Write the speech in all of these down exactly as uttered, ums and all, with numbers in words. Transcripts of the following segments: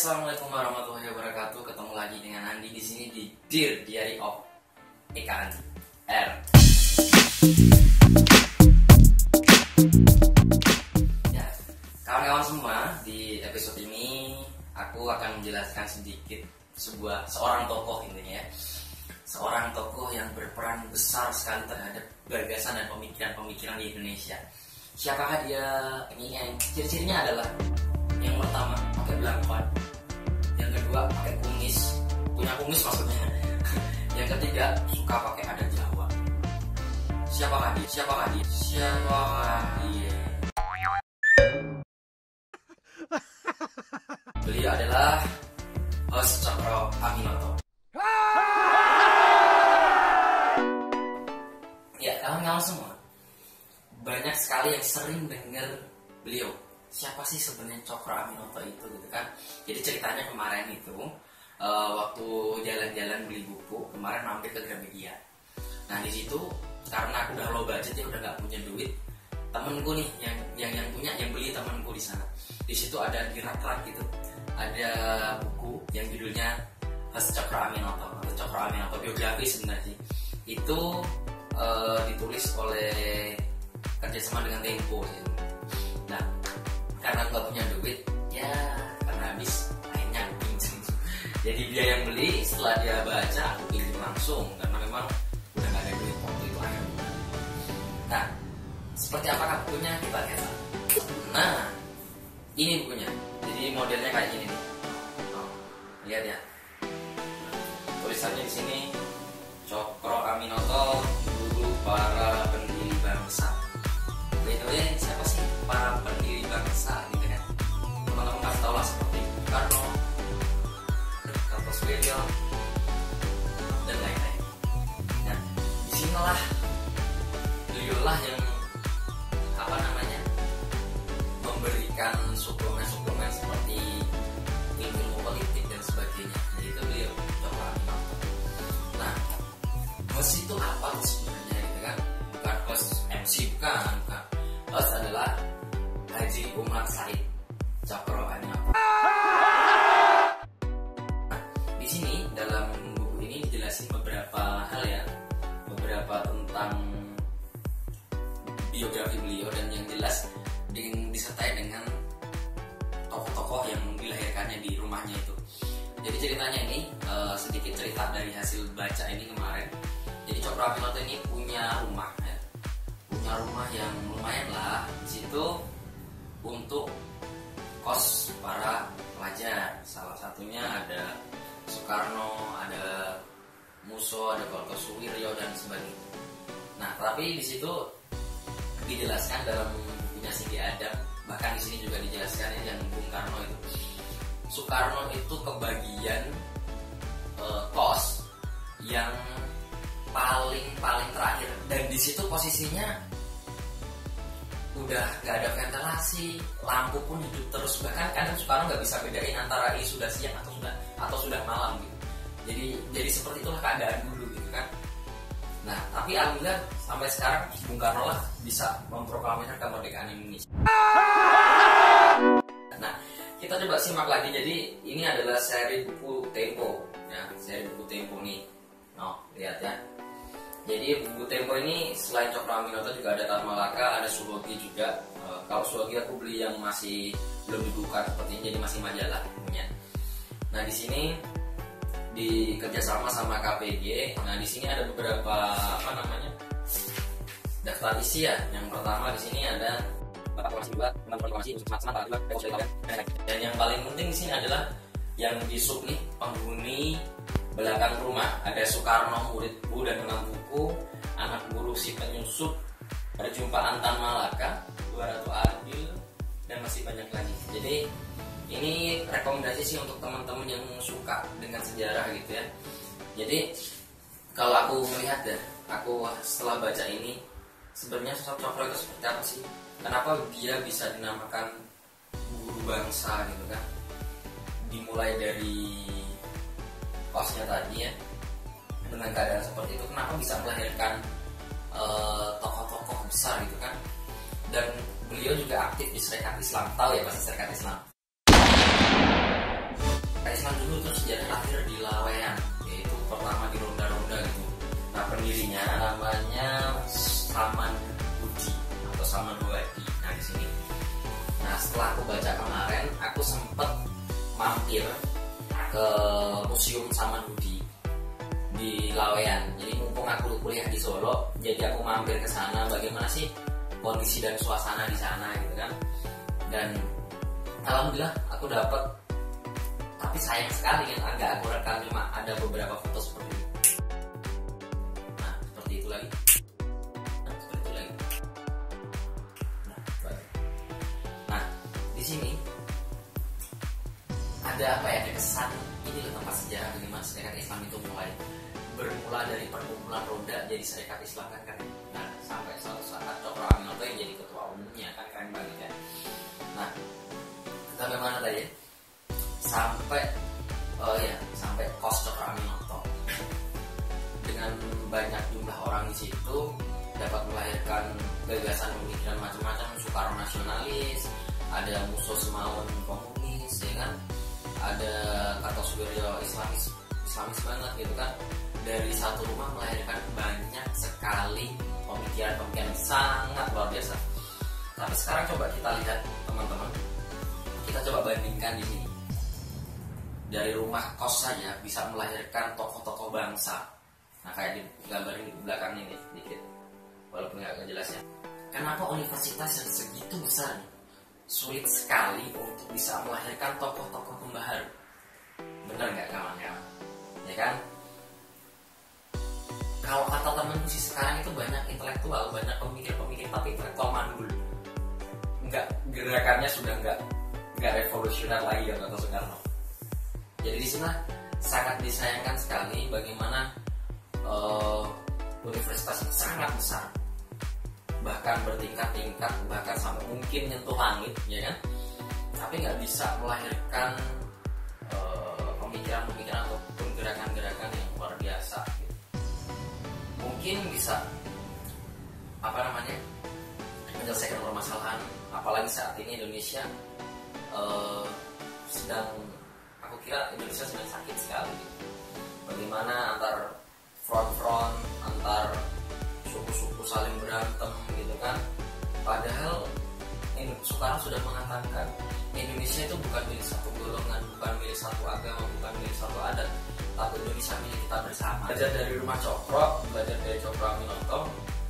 Assalamualaikum warahmatullahi wabarakatuh. Ketemu lagi dengan Andi di sini di Dear Diary of Eka Andi R. Ya, kawan-kawan semua, di episode ini aku akan menjelaskan sedikit sebuah seorang tokoh intinya ya. Seorang tokoh yang berperan besar sekali terhadap gagasan dan pemikiran-pemikiran di Indonesia. Siapakah dia? Ini yang ciri-cirinya adalah yang pertama pakai belangkon, yang kedua pakai kumis, punya kumis maksudnya. Yang ketiga suka pakai adat Jawa. Siapakah dia? Siapakah dia? Siapakah dia? Beliau adalah Host Cokro Aminoto. Ya, kawan-kawan semua, banyak sekali yang sering dengar beliau. Siapa sih sebenarnya Cokro Aminoto itu gitu kan? Jadi ceritanya kemarin itu uh, waktu jalan-jalan beli buku, kemarin mampir ke Gramedia. Nah di situ karena aku udah low budget ya, udah nggak punya duit, temenku nih yang yang yang punya, yang beli temenku di sana. Di situ ada di rak-rak gitu, ada buku yang judulnya Host Cokro Aminoto atau Cokro Aminoto biografi sebenarnya. Itu uh, ditulis oleh kerjasama dengan Tempo. Ya. Nah karena nggak punya duit ya, karena habis akhirnya aku pinjam. Jadi dia yang beli, setelah dia baca aku pinjam langsung karena memang udah nggak ada duit waktu itu akhirnya. Nah seperti apakah bukunya, kita lihat. Nah ini bukunya, jadi modelnya kayak gini nih. Oh, lihat ya, tulisannya di sini Cokro Aminoto, guru para pendiri bangsa. Betulnya siapa sih para pendiri bangsa gitu kan? Teman-teman kasih tau lah, seperti Bung Karno, Kartosuwiryo, dan lain-lain. Nah, disinilah beliaulah yang apa namanya memberikan suplemen-suplemen seperti ilmu politik dan sebagainya. Jadi itu beliau Cokro Aminoto. Nah, host itu apa sebenarnya gitu kan? Bukan host M C, bukan, bukan. Host adalah Haji Umar Said Cokro Aminoto. Nah, di sini dalam buku ini dijelasin beberapa hal ya, beberapa tentang biografi beliau, dan yang jelas disertai dengan tokoh-tokoh yang dilahirkannya di rumahnya itu. Jadi ceritanya ini uh, sedikit cerita dari hasil baca ini kemarin. Jadi Cokro Aminoto ini punya rumah ya. Punya rumah yang lumayan lah di situ untuk kos para pelajar. Salah satunya ada Soekarno, ada Musso, ada Kartosuwiryo dan sebagainya. Nah, tapi di situ dijelaskan dalam bukunya Sindi Adam, bahkan di sini juga dijelaskan ya, yang Bung Karno itu. Soekarno itu kebagian uh, kos yang paling paling terakhir, dan di situ posisinya udah gak ada ventilasi, lampu pun hidup terus, bahkan kadang Soekarno nggak bisa bedain antara ini sudah siang atau sudah atau sudah malam gitu. Jadi jadi seperti itulah keadaan dulu gitu kan. Nah tapi alhamdulillah sampai sekarang Bung Karno lah bisa memproklamasikan kemerdekaan Indonesia. Nah kita coba simak lagi. Jadi ini adalah seri buku Tempo ya, seri buku Tempo nih. Oh lihat ya. Jadi buku Tempo ini selain Cokro Aminoto juga ada Tan Malaka, ada Suwogi juga. E, kalau Suwogi aku beli yang masih belum dibuka sepertinya, jadi masih majalah punya. Nah di sini di kerjasama sama K P G. Nah di sini ada beberapa apa namanya daftar isi ya. Yang pertama di sini ada dan yang paling penting di sini adalah yang di sub nih, penghuni belakang rumah. Ada Soekarno, murid Bu dan menang buku, anak guru si penyusup, perjumpaan Tan Malaka, dua Ratu Adil, dan masih banyak lagi. Jadi ini rekomendasi sih untuk teman-teman yang suka dengan sejarah gitu ya. Jadi kalau aku melihat ya, aku setelah baca ini sebenarnya sosok Cokro itu seperti apa sih? Kenapa dia bisa dinamakan guru bangsa gitu kan? Dimulai dari kosnya tadi ya, dengan keadaan seperti itu, kenapa bisa melahirkan uh, tokoh-tokoh besar gitu kan? Dan beliau juga aktif di Serikat Islam, tahu ya pasti Serikat Islam. Serikat Islam dulu itu sejarah lahir di Laweyan, yaitu pertama di Ronda-Ronda gitu. Nah pendirinya namanya Saman Hudi atau Saman Hudi. Nah di sini. Nah setelah aku baca kemarin, aku sempet mampir ke Museum Saman Hudi di Laweyan. Jadi mumpung aku kuliah di Solo, jadi aku mampir ke sana. Bagaimana sih kondisi dan suasana di sana gitu kan? Dan alhamdulillah aku dapat, tapi sayang sekali yang agak aku rekam cuma ada beberapa foto seperti ini. Nah seperti itu lagi. Nah seperti itu lagi. Nah, nah di sini ada apa ya? Ada kesan ini loh tempat sejarah bagaimana Serikat Islam itu mulai bermula dari perkumpulan roda jadi Serikat Islam kan keren. Nah sampai suatu saat Cokro Aminoto yang jadi ketua umumnya kan keren banget ya. Nah sampai mana tadi? Sampai oh ya sampai Kos Cokro Aminoto dengan banyak jumlah orang di situ dapat melahirkan gagasan pemikiran macam-macam. Soekarno nasionalis, ada Musso Semaun komunis, ya kan? Ada Kartosuwiryo Islamis, Islamis banget gitu kan. Dari satu rumah melahirkan banyak sekali pemikiran-pemikiran sangat luar biasa. Tapi sekarang coba kita lihat teman-teman, kita coba bandingkan di sini. Dari rumah kos saja bisa melahirkan tokoh-tokoh bangsa. Nah kayak di gambar ini di belakang ini dikit, walaupun nggak jelas ya. Kenapa universitas yang segitu besar sulit sekali untuk bisa melahirkan tokoh-tokoh pembaharu? Bener nggak kawan-kawan? Ya kan? Kalau kata temanku sih sekarang itu banyak intelektual, banyak pemikir-pemikir tapi intelektual mandul. Enggak, gerakannya sudah enggak enggak revolusioner lagi kata Soekarno. Jadi di sini sangat disayangkan sekali bagaimana uh, universitas itu sangat besar, bahkan bertingkat-tingkat, bahkan sampai mungkin nyentuh langit, ya kan? Tapi nggak bisa melahirkan uh, pemikiran-pemikiran ataupun gerakan-gerakan yang luar biasa. Gitu. Mungkin bisa apa namanya menyelesaikan permasalahan, apalagi saat ini Indonesia uh, sedang, aku kira Indonesia sedang sakit sekali. Bagaimana antar front-front, antar suku-suku saling berantem gitu kan. Padahal ini Soekarno sudah mengatakan Indonesia itu bukan milik satu golongan, bukan milik satu agama, bukan milik satu adat, tapi Indonesia milik kita bersama. Belajar dari rumah Cokro, belajar dari Cokro Aminoto,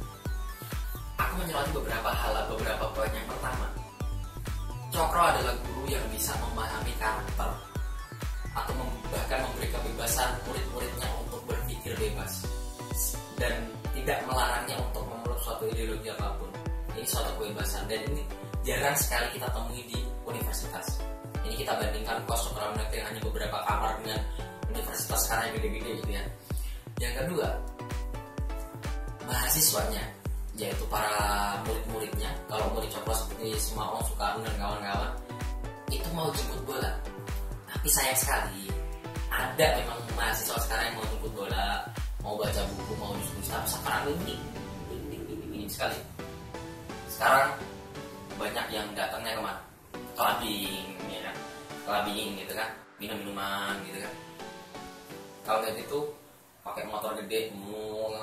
aku menyoroti beberapa hal, beberapa poin. Yang pertama, Cokro adalah guru yang bisa memahami karakter atau bahkan memberi kebebasan murid-muridnya untuk berpikir bebas dan tidak melarangnya untuk memeluk suatu ideologi apapun. Ini suatu kebebasan dan ini jarang sekali kita temui di universitas. Ini kita bandingkan Kos Cokro Aminoto yang hanya beberapa kamar dengan universitas sekarang yang gede-gede gitu ya. Yang kedua, mahasiswanya, yaitu para murid-muridnya. Kalau murid Cokro seperti Semaun, Soekarno dan kawan-kawan itu mau jemput bola. Tapi sayang sekali ada memang mahasiswa sekarang yang mau jemput bola, mau baca buku, mau diskusi. Tapi sekarang ini ini sekali. Sekarang banyak yang datangnya kemana? Clubbing, ya kan? Clubbing gitu kan, minum-minuman gitu kan. Kalau kayak gitu pakai motor gede, mau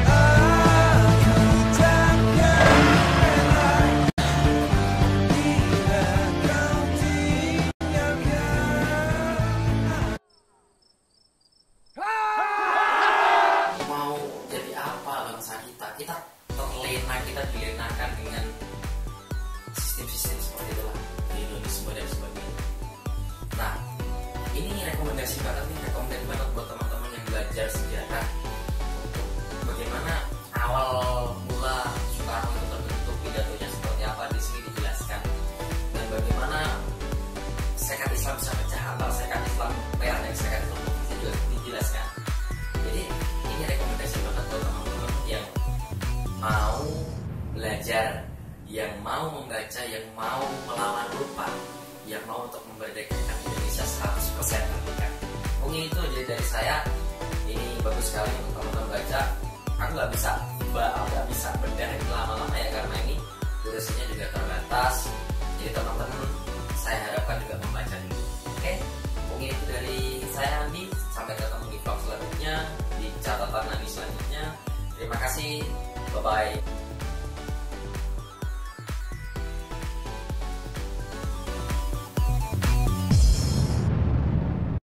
jadi apa bangsa kita? Kita terlena, kita dilenakan dengan sistem-sistem seperti itulah, hedonisme dan sebagainya. Nah, ini rekomendasi banget nih, rekomendasi banget buat teman-teman yang belajar sejarah untuk bagaimana awal mula Soekarno itu terbentuk, pidatonya seperti apa di sini dijelaskan, dan bagaimana Serikat Islam bisa pecah antara Serikat Islam Merah dan Serikat Islam Putih juga dijelaskan. Jadi ini rekomendasi banget buat teman-teman yang mau belajar, yang mau membaca, yang mau melawan lupa, yang mau untuk memerdekakan Indonesia seratus persen merdeka. Mungkin itu aja dari saya. Ini bagus sekali untuk teman-teman baca. Aku nggak bisa nggak bisa bedah ini lama-lama ya, karena ini durasinya juga terbatas. Jadi teman-teman saya harapkan juga membaca dulu. Oke, mungkin itu dari kasih. Bye bye.